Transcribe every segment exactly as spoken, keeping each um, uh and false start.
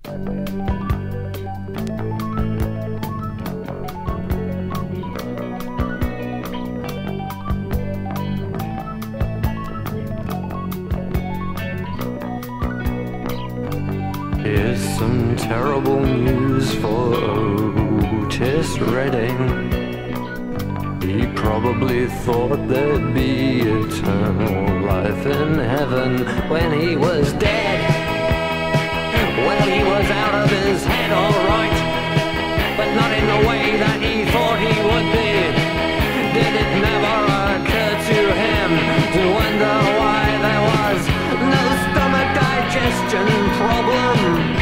Here's some terrible news for Otis Redding. He probably thought there'd be eternal life in heaven when he was dead. Well, he was out of his head, alright, but not in the way that he thought he would be. Did it never occur to him to wonder why there was no stomach digestion problem?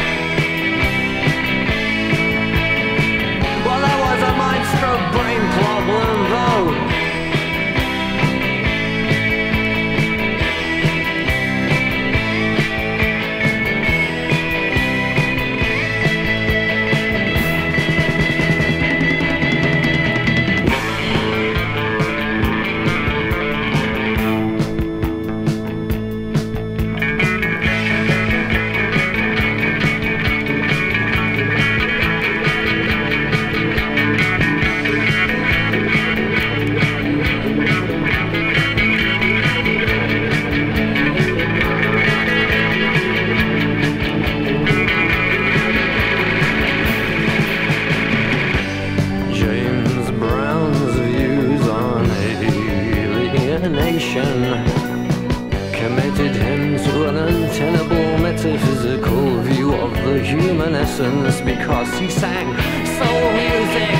Well, there was a mind stroke brain problem though. Committed him to an untenable metaphysical view of the human essence because he sang soul music.